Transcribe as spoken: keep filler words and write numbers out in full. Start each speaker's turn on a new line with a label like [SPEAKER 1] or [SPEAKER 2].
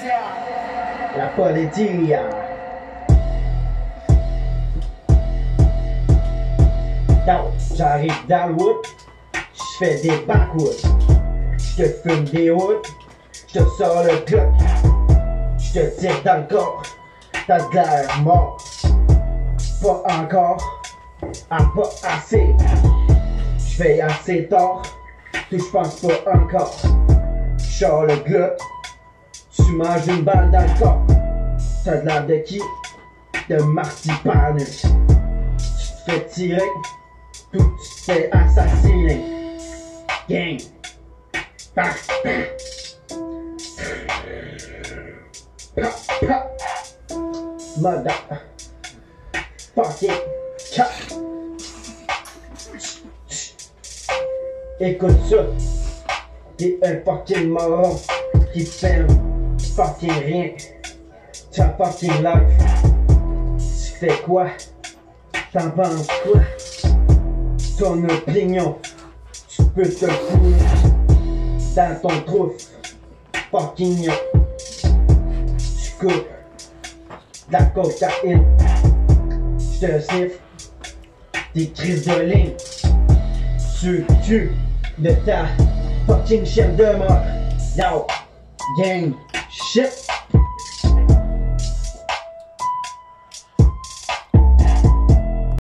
[SPEAKER 1] La politique. Donc, j'arrive dans le wood, j'fais des backwoods, j'te fume des hoods, j'te sors le Glock, j'te tire dans le corps, t'as de l'air mort. Pas encore, à pas assez, j'veille assez tard, tout j'pense pas encore. J'sors le Glock, tu manges une balle dans le corps, t'as de l'air de qui? De Marty Parnus. Tu te fais tirer, tout tu te fais assassiner. Gang. Pa, pa. Pa, pa. Mother. Fucking. Cha. Écoute ça. T'es un fucking moron qui fait fucking rien. Ta fucking life. Tu fais quoi? T'en penses quoi? Ton opinion, tu peux te foutre dans ton trouf, fucking yo. Tu coupes la cocaïne, j'te siffle des crises de ligne. Tu tues de ta fucking chef de mort. Yo, gang, shit.